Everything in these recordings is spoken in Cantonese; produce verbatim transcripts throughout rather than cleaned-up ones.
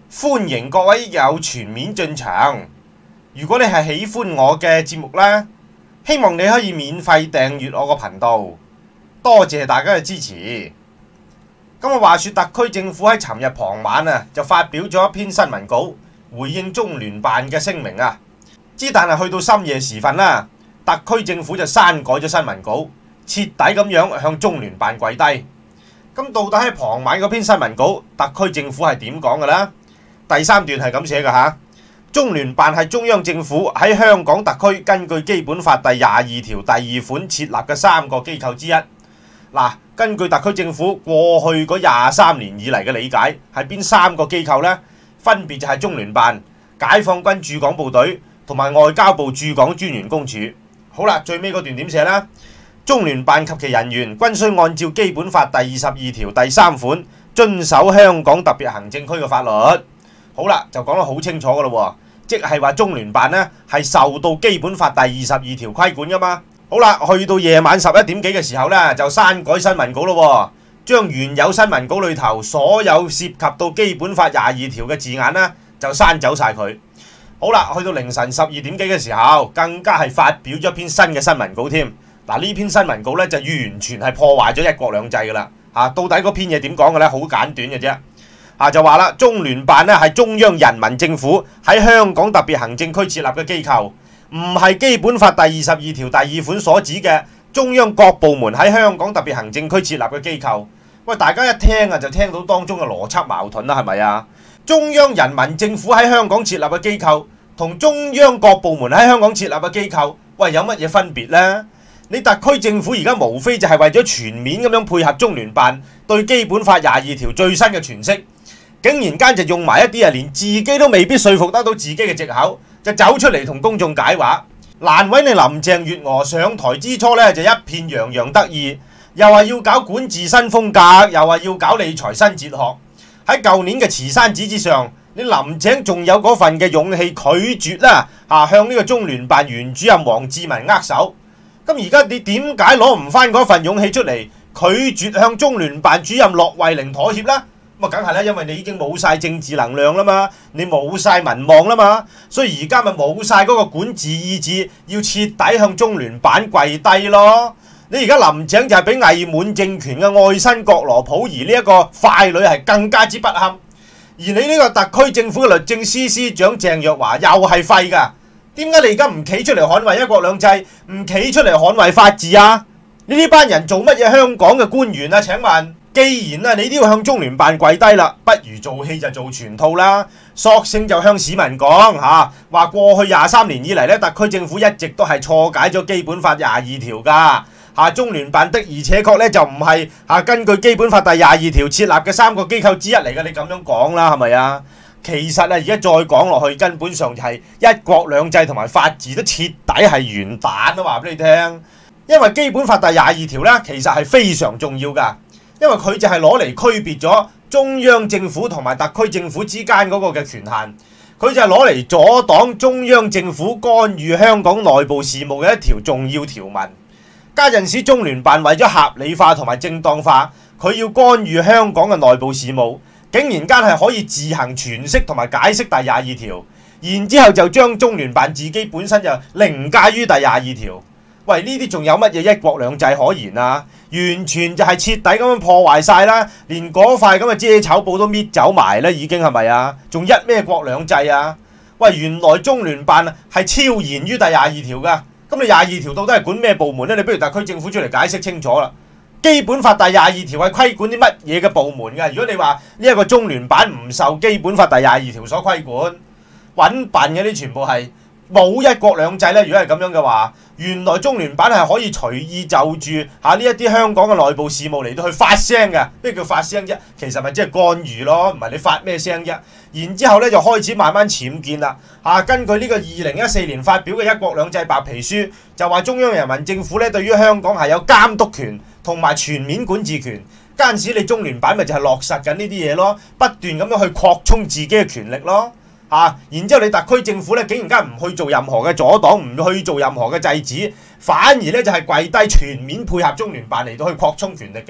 歡迎各位有全面進場。如果你係喜歡我嘅節目呢，希望你可以免費訂閱我個頻道，多謝大家嘅支持。咁啊，話說特區政府喺尋日傍晚啊，就發表咗一篇新聞稿，回應中聯辦嘅聲明啊。之但係去到深夜時分啦，特區政府就刪改咗新聞稿，徹底咁樣向中聯辦跪低。咁到底喺傍晚嗰篇新聞稿，特區政府係點講嘅呢？第三段係咁寫嘅吓，中聯辦係中央政府喺香港特區根據基本法第廿二條第二款設立嘅三個機構之一。嗱，根據特區政府過去嗰廿三年以嚟嘅理解，係邊三個機構呢？分別就係中聯辦、解放軍駐港部隊同埋外交部駐港專員公署。好啦，最尾嗰段點寫呢？中聯辦及其人員均須按照基本法第二十二條第三款遵守香港特別行政區嘅法律。好啦，就講得好清楚噶咯，即係話中聯辦呢係受到基本法第二十二條規管噶嘛。好啦，去到夜晚十一點幾嘅時候呢，就刪改新聞稿咯，將原有新聞稿裏頭所有涉及到基本法廿二條嘅字眼呢，就刪走晒佢。好啦，去到凌晨十二點幾嘅時候，更加係發表咗一篇新嘅新聞稿添。嗱，呢篇新聞稿呢，就完全係破壞咗一國兩制噶啦。啊，到底嗰篇嘢點講嘅呢？好簡短嘅啫。啊，就話啦，中聯辦咧係中央人民政府喺香港特別行政區設立嘅機構，唔係基本法第二十二條第二款所指嘅中央各部門喺香港特別行政區設立嘅機構。喂，大家一聽啊就聽到當中嘅邏輯矛盾啦，係咪啊？中央人民政府喺香港設立嘅機構同中央各部門喺香港設立嘅機構，喂，有乜嘢分別呢？你特區政府而家無非就係為咗全面咁樣配合中聯辦對基本法廿二條最新嘅詮釋，竟然間就用埋一啲啊，連自己都未必說服得到自己嘅藉口，就走出嚟同公眾解話。難為你林鄭月娥上台之初咧，就一片洋洋得意，又話要搞管治新風格，又話要搞理財新哲學。喺舊年嘅慈山寺之上，你林鄭仲有嗰份嘅勇氣拒絕啦，啊向呢個中聯辦原主任王志民握手。咁而家你點解攞唔翻嗰份勇氣出嚟，拒絕向中聯辦主任駱惠寧妥協呢？咁啊，梗係啦，因為你已經冇晒政治能量啦嘛，你冇晒民望啦嘛，所以而家咪冇晒嗰個管治意志，要徹底向中聯辦跪低咯。你而家林鄭就係比偽滿政權嘅愛新覺羅溥儀呢一個傀儡係更加之不堪，而你呢個特區政府嘅律政司司長鄭若驊又係廢㗎。點解你而家唔企出嚟捍衛一國兩制，唔企出嚟捍衛法治啊？你呢班人做乜嘢香港嘅官員啊？請問，既然啊你都要向中聯辦跪低啦，不如做戲就做全套啦，索性就向市民講吓，話過去廿三年以嚟咧，特區政府一直都係錯解咗基本法廿二條噶吓，中聯辦的而且確咧就唔係吓根據基本法第廿二條設立嘅三個機構之一嚟嘅，你咁樣講啦，係咪啊？其實啊，而家再講落去，根本上就係一國兩制同埋法治都徹底係完蛋都話俾你聽。因為基本法第廿二條咧，其實係非常重要噶，因為佢就係攞嚟區別咗中央政府同埋特區政府之間嗰個嘅權限，佢就係攞嚟阻擋中央政府干預香港內部事務嘅一條重要條文。家陣時中聯辦為咗合理化同埋正當化，佢要干預香港嘅內部事務，竟然間係可以自行詮釋同埋解釋第廿二條，然之後就將中聯辦自己本身就凌駕於第廿二條。喂，呢啲仲有乜嘢一國兩制可言啊？完全就係徹底咁樣破壞晒啦，連嗰塊咁嘅遮醜布都搣走埋啦，已經係咪啊？仲一咩國兩制啊？喂，原來中聯辦係超然於第廿二條噶，咁你廿二條到底係管咩部門呢？你不如特區政府出嚟解釋清楚啦。基本法第廿二條係規管啲乜嘢嘅部門㗎？如果你話呢一個中聯辦唔受基本法第廿二條所規管，揾笨嘅啲全部係冇一國兩制咧。如果係咁樣嘅話，原來中聯辦係可以隨意就住嚇呢一啲香港嘅內部事務嚟到去發聲嘅。咩叫發聲啫？其實咪即係干預咯，唔係你發咩聲啫？然之後咧就開始慢慢僭建啦。嚇，根據呢個二零一四年發表嘅一國兩制白皮書，就話中央人民政府咧對於香港係有監督權同埋全面管治權。嗰陣時你中聯辦咪就係落實緊呢啲嘢咯，不斷咁樣去擴充自己嘅權力咯。啊！然之後你特區政府咧，竟然間唔去做任何嘅阻擋，唔去做任何嘅制止，反而咧就係跪低全面配合中聯辦嚟到去擴充權力嘅。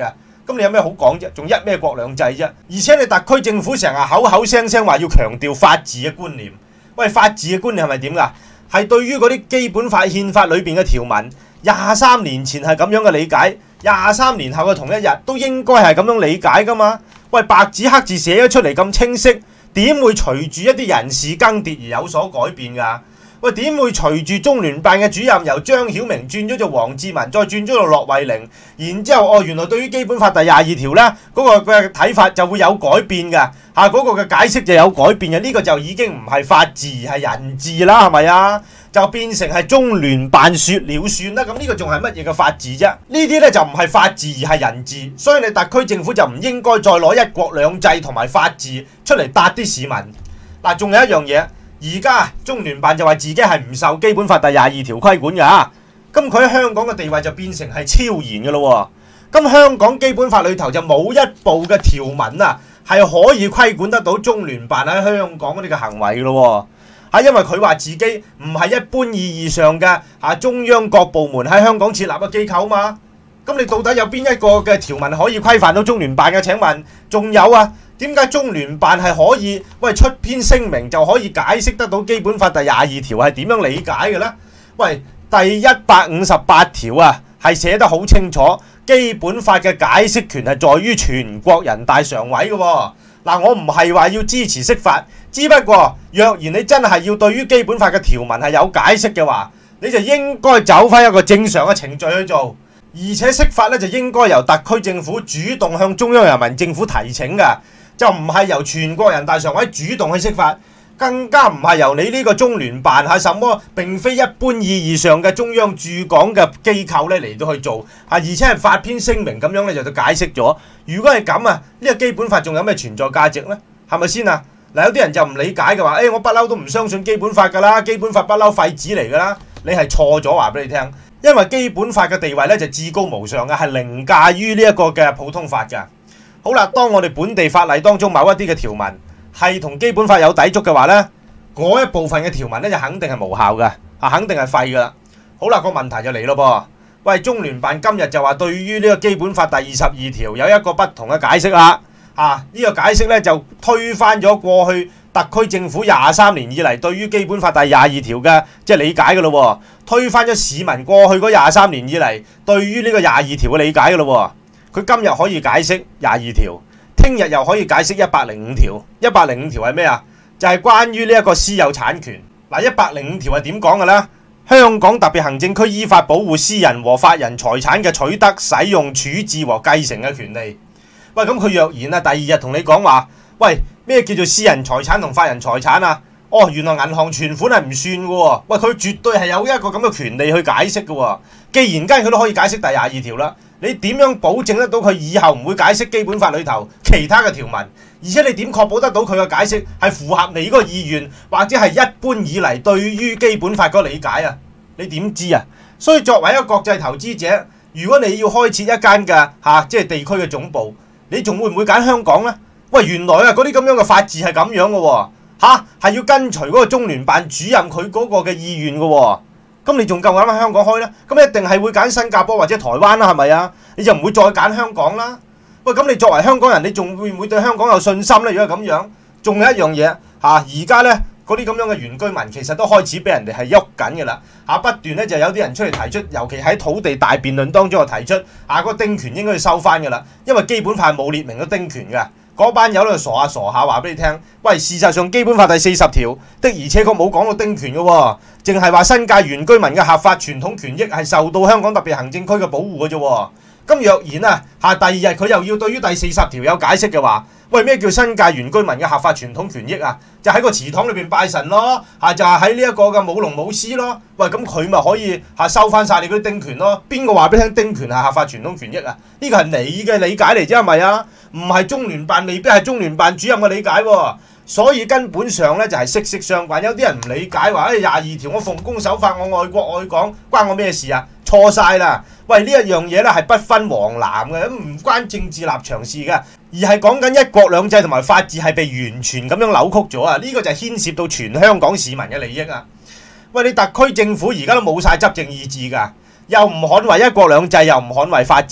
咁你有咩好講啫？仲一咩國兩制啫？而且你特區政府成日口口聲聲話要強調法治嘅觀念，喂，法治嘅觀念係咪點㗎？係對於嗰啲基本法憲法裏邊嘅條文，廿三年前係咁樣嘅理解，廿三年後嘅同一日都應該係咁樣理解㗎嘛？喂，白紙黑字寫咗出嚟咁清晰，點會隨住一啲人事更迭而有所改變㗎？喂，點會隨住中聯辦嘅主任由張曉明轉咗做王志民，再轉咗做駱惠寧，然之後哦，原來對於基本法第廿二條呢嗰個嘅睇法就會有改變㗎，嚇嗰個嘅解釋就有改變嘅，呢個就已經唔係法治而係人治啦，係咪啊？就變成係中聯辦説了算啦，咁呢個仲係乜嘢嘅法治啫？呢啲呢就唔係法治而係人治，所以你特區政府就唔應該再攞一國兩制同埋法治出嚟答啲市民。嗱，仲有一樣嘢。而家中聯辦就話自己係唔受基本法第廿二條規管㗎，咁佢喺香港嘅地位就變成係超然嘅咯。咁香港基本法裏頭就冇一部嘅條文啊，係可以規管得到中聯辦喺香港嗰啲嘅行為嘅咯。嚇，因為佢話自己唔係一般意義上嘅嚇中央各部門喺香港設立嘅機構嘛。咁你到底有邊一個嘅條文可以規範到中聯辦嘅？請問，仲有啊？點解中聯辦係可以喂出篇聲明就可以解釋得到基本法第廿二條係點樣理解嘅呢？喂，第一百五十八條啊係寫得好清楚，基本法嘅解釋權係在於全國人大常委嘅喎。嗱，我唔係話要支持釋法，只不過若然你真係要對於基本法嘅條文係有解釋嘅話，你就應該走翻一個正常嘅程序去做，而且釋法咧就應該由特區政府主動向中央人民政府提請嘅。就唔係由全國人大常委主動去釋法，更加唔係由你呢個中聯辦係什麼並非一般意義上嘅中央駐港嘅機構咧嚟到去做，啊而且係發篇聲明咁樣咧就就解釋咗。如果係咁啊，呢個基本法仲有咩存在價值呢？係咪先啊？嗱，有啲人就唔理解嘅話，誒、哎、我不嬲都唔相信基本法㗎啦，基本法不嬲廢紙嚟㗎啦，你係錯咗，話俾你聽，因為基本法嘅地位咧就至高無上嘅，係凌駕於呢一個嘅普通法㗎。好啦，當我哋本地法例當中某一啲嘅條文係同基本法有抵觸嘅話呢，嗰一部分嘅條文呢就肯定係無效嘅，啊肯定係廢噶啦。好啦，個問題就嚟咯噃，喂，中聯辦今日就話對於呢個基本法第二十二條有一個不同嘅解釋啦，啊呢個解釋呢就推翻咗過去特區政府廿三年以嚟對於基本法第廿二條嘅即係理解噶咯，推翻咗市民過去嗰廿三年以嚟對於呢個廿二條嘅理解噶咯。佢今日可以解釋廿二條，聽日又可以解釋一百零五條。一百零五條係咩啊？就係、是、關於呢一個私有產權。嗱，一百零五條係點講嘅呢？香港特別行政區依法保護私人和法人財產嘅取得、使用、處置和繼承嘅權利。喂，咁佢若然啊，第二日同你講話，喂，咩叫做私人財產同法人財產啊？哦，原來銀行存款係唔算嘅喎。喂，佢絕對係有一個咁嘅權利去解釋嘅喎。既然間佢都可以解釋第廿二條啦。你點樣保證得到佢以後唔會解釋基本法裏頭其他嘅條文？而且你點確保得到佢嘅解釋係符合你嗰個意願，或者係一般以嚟對於基本法嗰個理解啊？你點知啊？所以作為一個國際投資者，如果你要開設一間嘅嚇即係地區嘅總部，你仲會唔會揀香港呢？喂，原來啊嗰啲咁樣嘅法治係咁樣嘅喎，嚇係要跟隨嗰個中聯辦主任佢嗰個嘅意願嘅喎。咁你仲夠膽喺香港開呢？咁一定係會揀新加坡或者台灣啦，係咪啊？你就唔會再揀香港啦。喂，咁你作為香港人，你仲會唔會對香港有信心呢？如果咁樣，仲有一樣嘢嚇，而家呢嗰啲咁樣嘅原居民其實都開始俾人哋係喐緊嘅啦嚇，不斷呢就有啲人出嚟提出，尤其喺土地大辯論當中就提出啊，個丁權應該要收翻嘅啦，因為基本法冇列明個丁權嘅。嗰班友喺度傻下傻下話俾你聽，喂，事實上基本法第四十條的而且確冇講到丁權嘅喎，淨係話新界原居民嘅合法傳統權益係受到香港特別行政區嘅保護嘅啫喎。咁若然啊嚇第二日佢又要對於第四十條有解釋嘅話，喂，咩叫新界原居民嘅合法傳統權益啊？就喺個祠堂裏邊拜神咯，嚇就係喺呢一個嘅舞龍舞獅咯。喂，咁佢咪可以嚇收翻晒你嗰啲丁權咯？邊個話俾你聽丁權係合法傳統權益啊？呢個係你嘅理解嚟啫，係咪啊？唔係中聯辦，未必係中聯辦主任嘅理解喎。所以根本上咧就係息息相關。有啲人唔理解話，誒廿二條我奉公守法，我愛國愛港，關我咩事啊？錯晒啦！喂，呢一樣嘢咧係不分黃藍嘅，唔關政治立場事嘅，而係講緊一國兩制同埋法治係被完全咁樣扭曲咗啊！呢個就係牽涉到全香港市民嘅利益啊！喂，你特區政府而家都冇晒執政意志㗎，又唔捍衞一國兩制，又唔捍衞法治，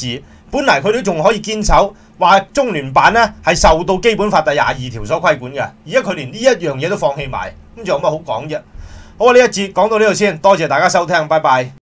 本嚟佢都仲可以堅守，話中聯辦呢係受到基本法第廿二條所規管嘅，而家佢連呢一樣嘢都放棄埋，咁仲有乜好講啫？好啊，呢一節講到呢度先，多謝大家收聽，拜拜。